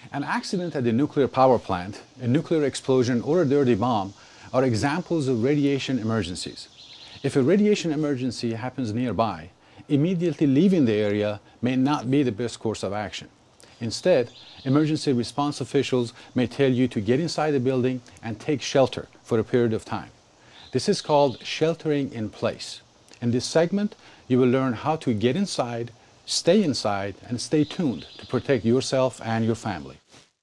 An accident at the nuclear power plant, a nuclear explosion, or a dirty bomb are examples of radiation emergencies. If a radiation emergency happens nearby, immediately leaving the area may not be the best course of action. Instead, emergency response officials may tell you to get inside the building and take shelter for a period of time. This is called sheltering in place. In this segment, you will learn how to get inside, and stay tuned to protect yourself and your family.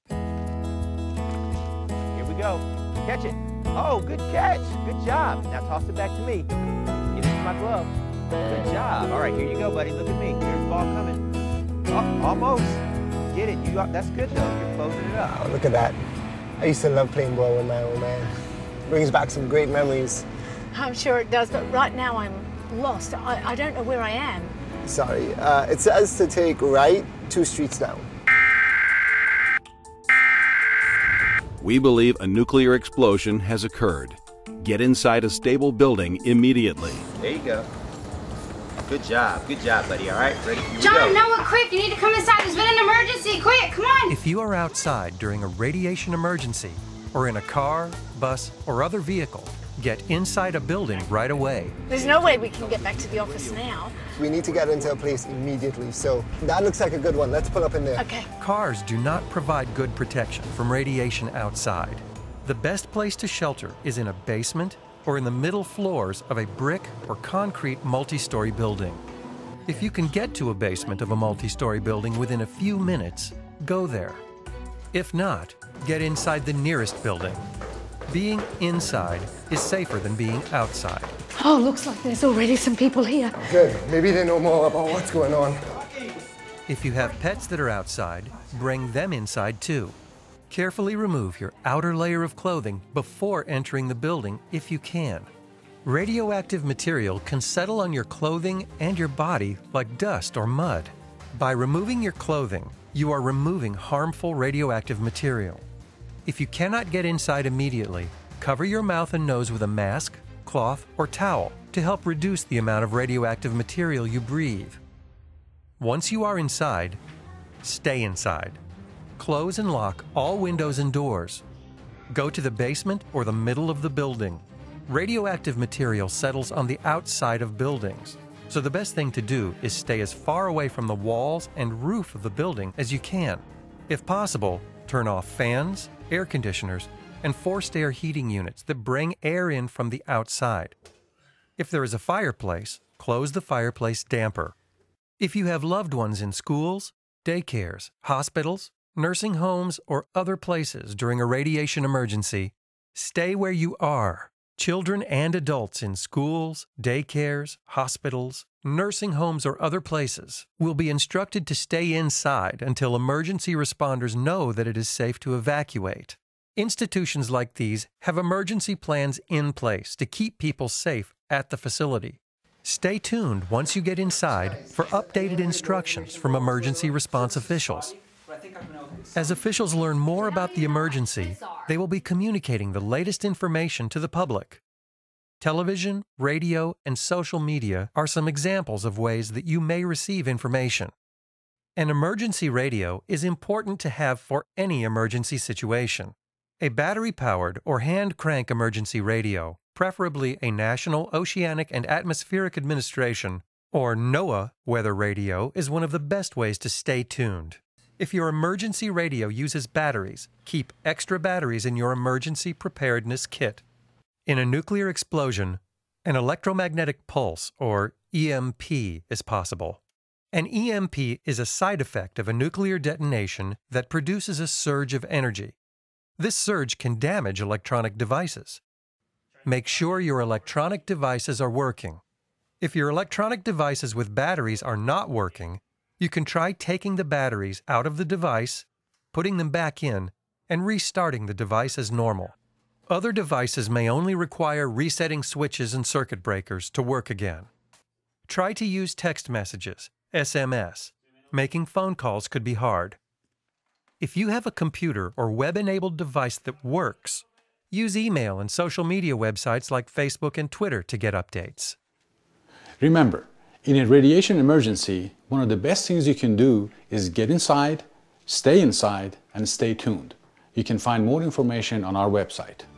Here we go. Catch it. Oh, good catch. Good job. Now toss it back to me. Give it to my glove. Good job. All right, here you go, buddy. Look at me. There's the ball coming. Oh, almost. Get it. That's good, though. You're closing it up. Oh, look at that. I used to love playing ball with my old man. Brings back some great memories. I'm sure it does, but right now I'm lost. I don't know where I am. Sorry. It says to take right 2 streets down. We believe a nuclear explosion has occurred. Get inside a stable building immediately. There you go. Good job. Good job, buddy. All right, ready? Here we John, go. Noah, quick. You need to come inside. There's been an emergency. Quick, come on. If you are outside during a radiation emergency, or in a car, bus, or other vehicle, get inside a building right away. There's no way we can get back to the office now. We need to get into a place immediately, so that looks like a good one. Let's pull up in there. Okay. Cars do not provide good protection from radiation outside. The best place to shelter is in a basement or in the middle floors of a brick or concrete multi-story building. If you can get to a basement of a multi-story building within a few minutes, go there. If not, get inside the nearest building. Being inside is safer than being outside. Oh, looks like there's already some people here. Good. Maybe they know more about what's going on. If you have pets that are outside, bring them inside too. Carefully remove your outer layer of clothing before entering the building if you can. Radioactive material can settle on your clothing and your body like dust or mud. By removing your clothing, you are removing harmful radioactive material. If you cannot get inside immediately, cover your mouth and nose with a mask, cloth, or towel to help reduce the amount of radioactive material you breathe. Once you are inside, stay inside. Close and lock all windows and doors. Go to the basement or the middle of the building. Radioactive material settles on the outside of buildings, so the best thing to do is stay as far away from the walls and roof of the building as you can. If possible, turn off fans, air conditioners, and forced air heating units that bring air in from the outside. If there is a fireplace, close the fireplace damper. If you have loved ones in schools, daycares, hospitals, nursing homes, or other places during a radiation emergency, stay where you are. Children and adults in schools, daycares, hospitals, nursing homes, or other places will be instructed to stay inside until emergency responders know that it is safe to evacuate. Institutions like these have emergency plans in place to keep people safe at the facility. Stay tuned once you get inside for updated instructions from emergency response officials. As officials learn more about the emergency, they will be communicating the latest information to the public. Television, radio, and social media are some examples of ways that you may receive information. An emergency radio is important to have for any emergency situation. A battery-powered or hand-crank emergency radio, preferably a National Oceanic and Atmospheric Administration, or NOAA weather radio, is one of the best ways to stay tuned. If your emergency radio uses batteries, keep extra batteries in your emergency preparedness kit. In a nuclear explosion, an electromagnetic pulse, or EMP, is possible. An EMP is a side effect of a nuclear detonation that produces a surge of energy. This surge can damage electronic devices. Make sure your electronic devices are working. If your electronic devices with batteries are not working, you can try taking the batteries out of the device, putting them back in, and restarting the device as normal. Other devices may only require resetting switches and circuit breakers to work again. Try to use text messages, SMS. Making phone calls could be hard. If you have a computer or web-enabled device that works, use email and social media websites like Facebook and Twitter to get updates. Remember, in a radiation emergency, one of the best things you can do is get inside, Stay inside and stay tuned. You can find more information on our website.